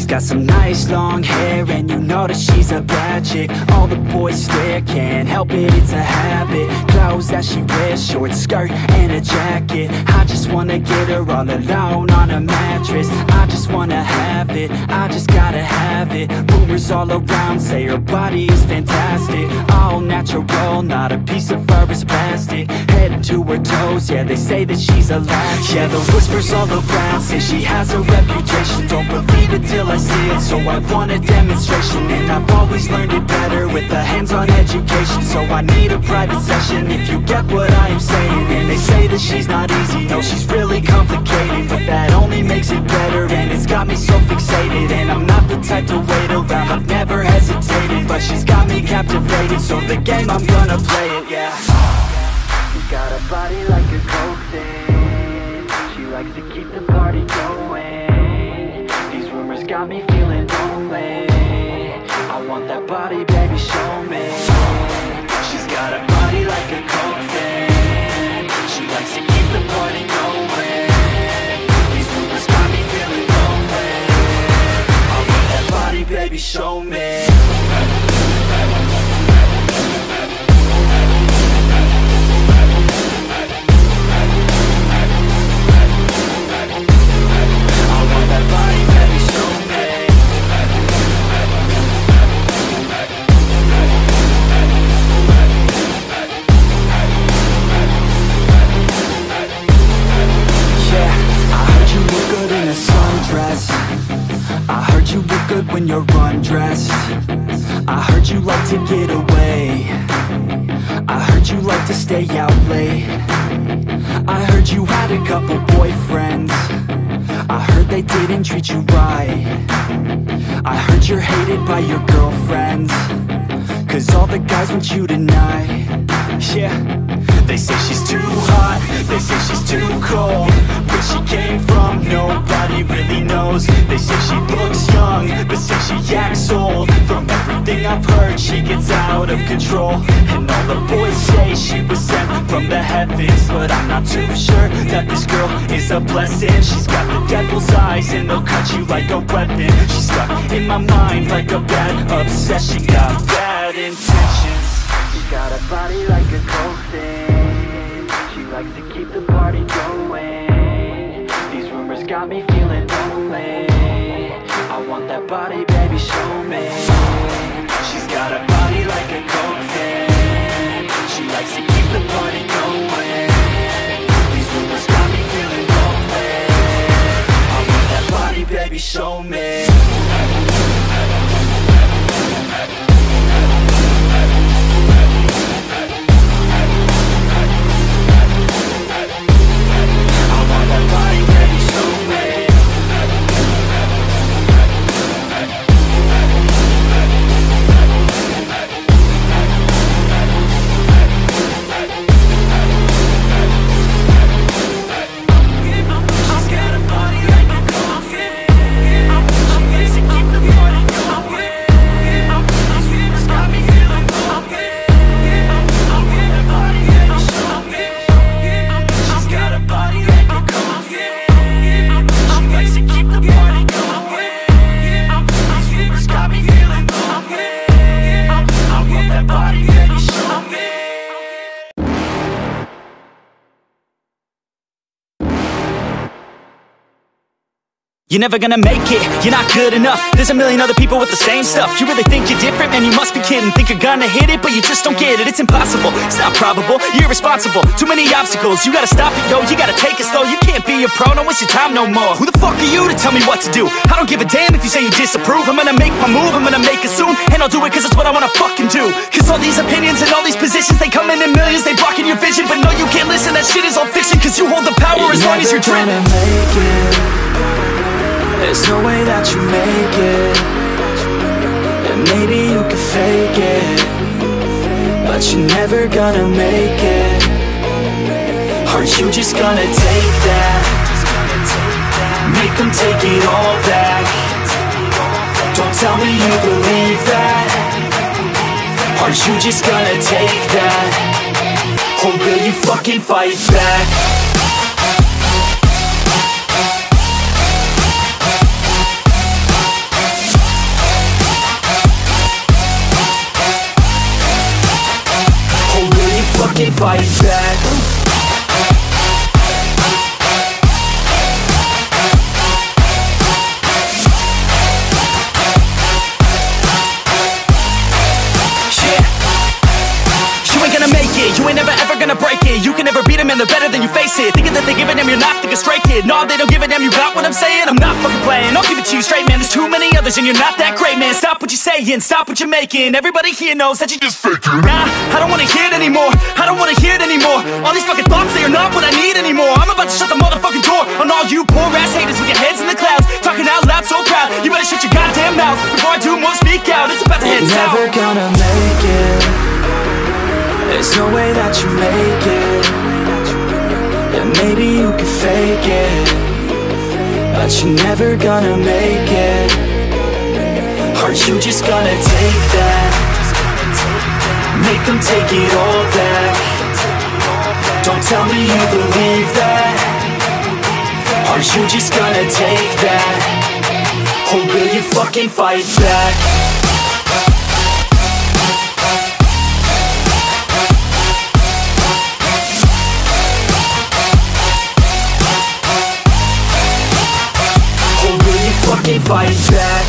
got some nice long hair, and you know that she's a bad chick. All the boys stare, can't help it, it's a habit. Clothes that she wears, short skirt and a jacket. I just wanna get her all alone on a mattress. I just wanna have it, I just gotta have it. Rumors all around say her body is fantastic. All natural, not a piece of fur is plastic. Head to her toes, yeah, they say that she's a latch. Yeah, the whispers all around say she has a reputation. Don't believe it till I see it, so I want a demonstration. And I've always learned it better with a hands-on education. So I need a private session if you get what I am saying. And they say that she's not easy, no, she's really complicated, but that only makes it better, and it's got me so fixated. And I'm not the type to wait around, I've never hesitated, but she's got me captivated, so the game, I'm gonna play it, yeah. She got a body like a coke thing, she likes to keep the party going. These rumors got me feeling lonely, I want that body, baby, show me. She's got a body like a coke thing, she likes to keep the party going. These rumors got me feeling lonely, I want that body, baby, show me. I heard you look good when you're undressed. I heard you like to get away. I heard you like to stay out late. I heard you had a couple boyfriends. I heard they didn't treat you right. I heard you're hated by your girlfriends, 'cause all the guys want you tonight. Yeah, they say she's too hot, they say she's too cold. Where she came from, nobody really knows. They say she looks young, but say she acts old. From everything I've heard, she gets out of control. And all the boys say she was sent from the heavens, but I'm not too sure that this girl is a blessing. She's got the devil's eyes, and they'll cut you like a weapon. She's stuck in my mind like a bad obsession. Got bad intentions. She's got a body like a coke thing, she likes to keep the party going. These rumors got me feeling lonely, I want that body, baby, show me. She's got a body like a coke thing, she likes to keep the party going. These rumors got me feeling lonely, I want that body, baby, show me. You're never gonna make it, you're not good enough. There's a million other people with the same stuff. You really think you're different? Man, you must be kidding. Think you're gonna hit it, but you just don't get it. It's impossible, it's not probable, you're irresponsible. Too many obstacles, you gotta stop it, yo. You gotta take it slow, you can't be a pro. Don't waste your time no more. Who the fuck are you to tell me what to do? I don't give a damn if you say you disapprove. I'm gonna make my move, I'm gonna make it soon. And I'll do it cause it's what I wanna fucking do. Cause all these opinions and all these positions, they come in millions, they blocking your vision. But no, you can't listen, that shit is all fiction. Cause you hold the power as long as you're dreaming. There's no way that you make it, and maybe you can fake it, but you're never gonna make it. Are you just gonna take that? Make them take it all back. Don't tell me you believe that. Are you just gonna take that? Or will you fucking fight back? fucking fight back. You ain't never ever gonna break it. You can never beat them and they're better than you face it. Thinking that they give a damn, you're not, think a straight kid. No, they don't give a damn, you got what I'm saying? I'm not fucking playing, I'll give it to you straight, man. There's too many others and you're not that great, man. Stop what you're saying, stop what you're making. Everybody here knows that you just faking. Nah, I don't wanna hear it anymore, I don't wanna hear it anymore. All these fucking thoughts, they are not what I need anymore. I'm about to shut the motherfucking door on all you poor ass haters with your heads in the clouds, talking out loud so proud. You better shut your goddamn mouth before I do more speak out. It's about to head south. You're never gonna make it. There's no way that you make it. Yeah, maybe you can fake it, but you're never gonna make it. Aren't you just gonna take that? Make them take it all back. Don't tell me you believe that. Aren't you just gonna take that? Or will you fucking fight back? Fucking fight back.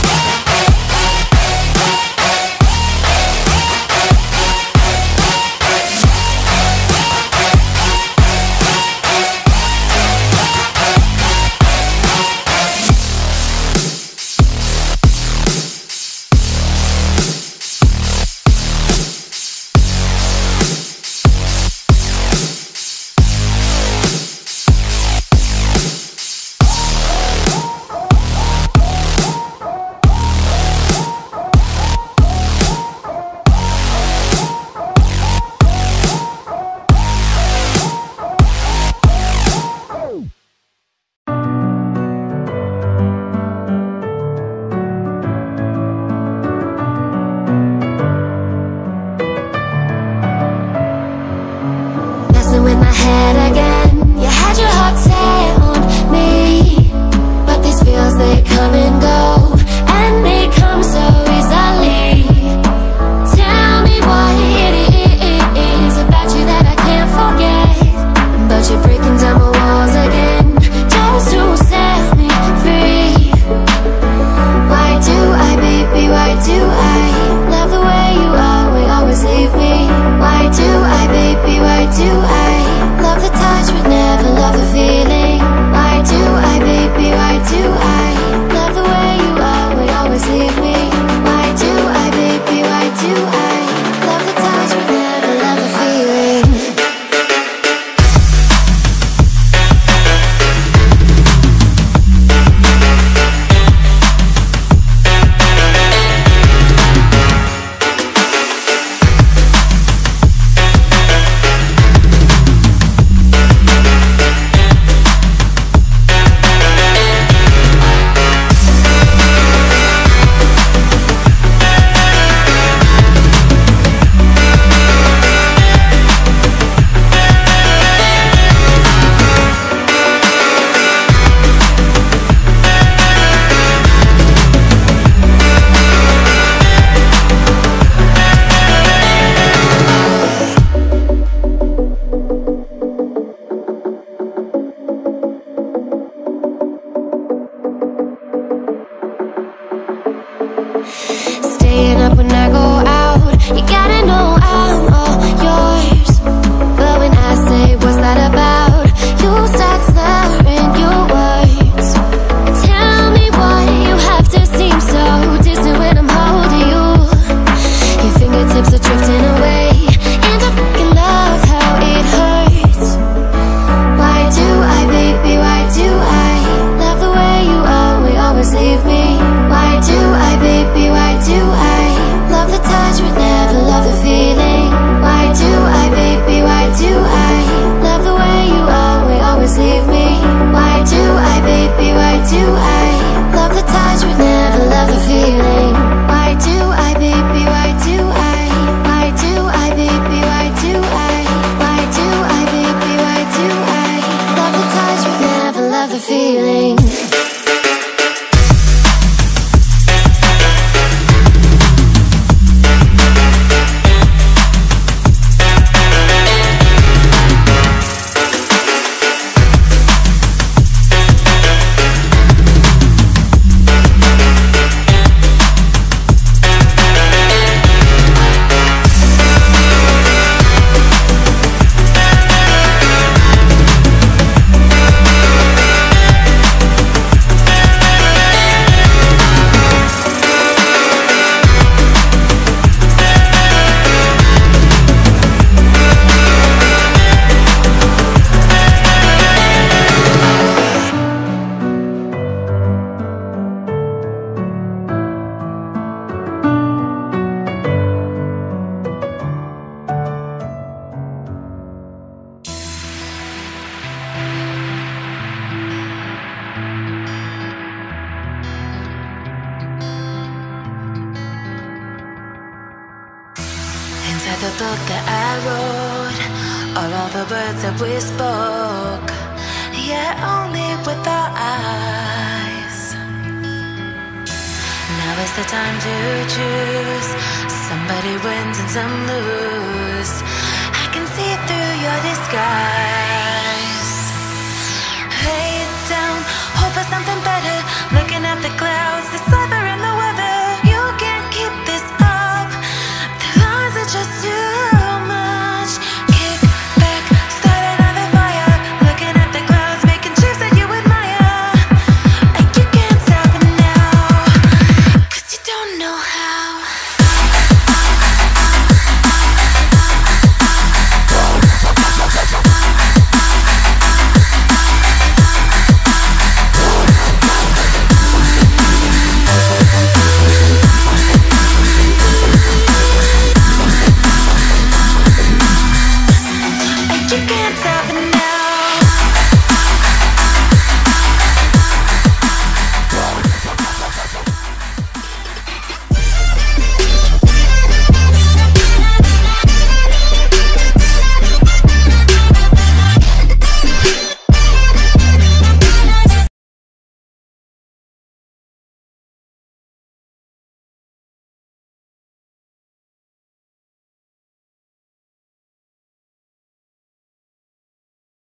In my head again, you had your heart set on me, but these feels, they come and go, and they come so easily. Tell me what it is about you that I can't forget, but you're breaking down my walls again, just to set me free. Why do I, baby, why do I love the way you are, we always leave me? Why do I, baby, why do I love the touch but never love the feeling? Why do I, baby, why do I love the the book that I wrote, all of the words that we spoke, yeah, only with our eyes. Now is the time to choose. Somebody wins and some lose.